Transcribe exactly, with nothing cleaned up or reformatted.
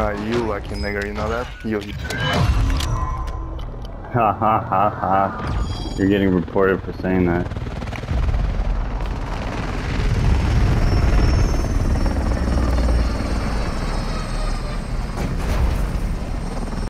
Uh, you lucky nigger, you know that? You. Ha ha ha ha. You're getting reported for saying that.